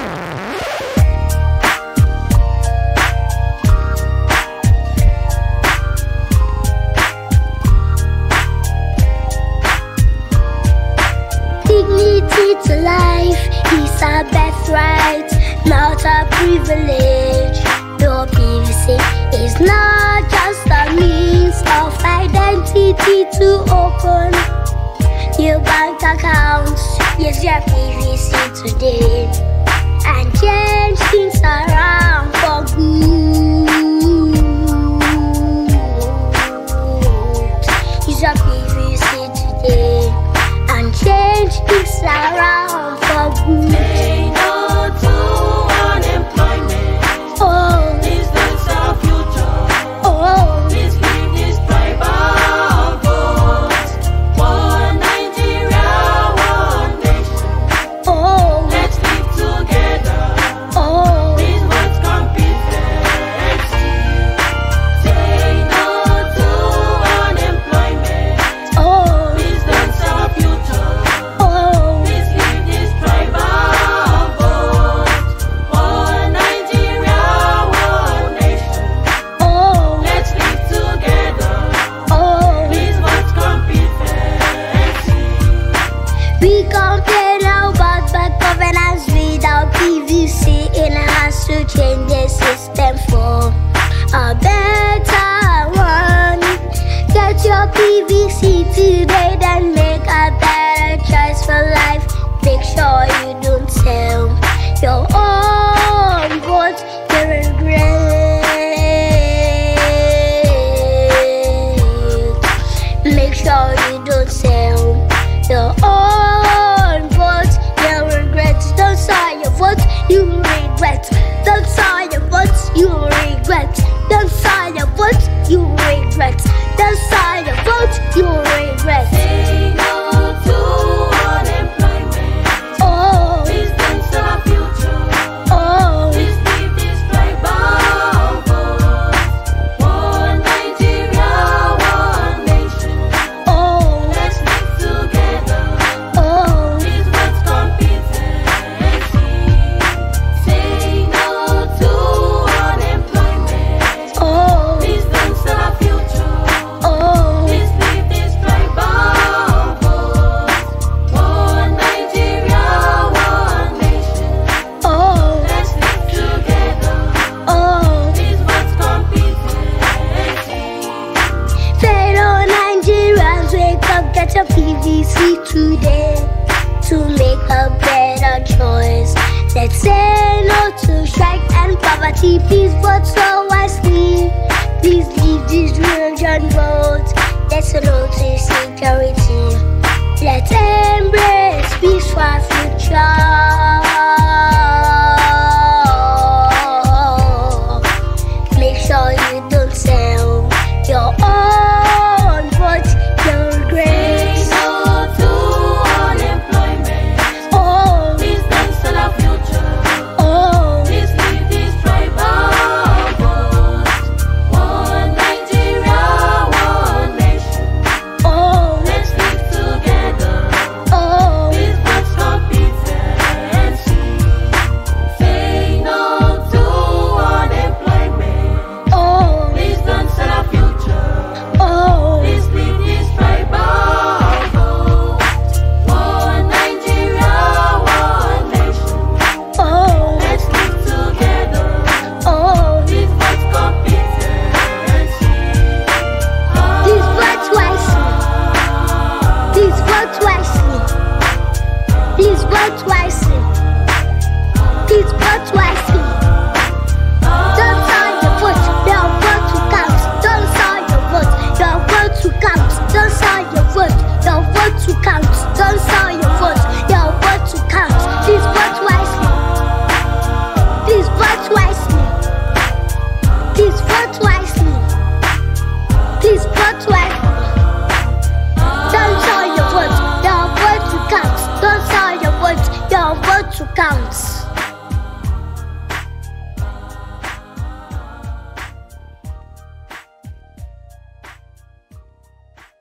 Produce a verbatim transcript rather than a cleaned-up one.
Dignity to life is a birthright, not a privilege. Your P V C is not just a means of identity to open your bank accounts. Use your P V C today and change things around for good. Use your P V C today and change things around for good. Say no to unemployment. Oh, This is our future. oh, This leave this tribal vote. One Nigeria, one nation. oh, Let's live together. oh, This what's competency. Say no to unemployment. oh, This is our future. oh, This leave this tribal vote. One Nigeria, one nation. oh, Let's live together. oh. This what's competency. We complain about bad governance without P V C in hands to change the system for a better one. Get your P V C today, then make a better choice for life. Make sure you don't sell your own vote, you regret. Make sure you don't sell your own vote, you regret. Don't sell your vote, you regret. Don't sell your vote, you regret. Don't sell your vote, you regret. Don't sell your vote, you regret. Say no to unemployment. Oh, This is our future. oh, This leave this tribal vote. One Nigeria, one nation. oh, Let's live together. oh, This what's competency. Say no to unemployment. oh, This is our future. oh, This leave this tribal vote. One Nigeria, one nation. oh, Let's live together. oh. This what's competency. Fellow Nigerians, wake up, get your P V C today to make a better choice. Let's say no to strike and poverty. Please vote so wisely. Please leave this religion vote. Let's no to security. Let's embrace peace for our future. Make sure you don't sell your own vote, you regret. Say no to unemployment. Oh, This is our future. oh, This leave this tribal vote. One Nigeria, one nation. oh, Let's live together. oh, This what's competency. Say no to unemployment. oh, This is our future. oh, This leave this tribal vote. One Nigeria, one nation. oh, Let's live together. oh. This what's competency. This vote wisely. This vote wisely. This vote wisely. This vote wisely. Don't sell your vote, your vote to count. Don't sell your vote, your vote to count. Don't sell your vote, your vote to count. Don't sell your vote, your vote to count. This vote wisely. This vote wisely. This vote wisely. This vote wisely. Don't sell your vote, your vote to count. Don't sell your vote, your vote to count.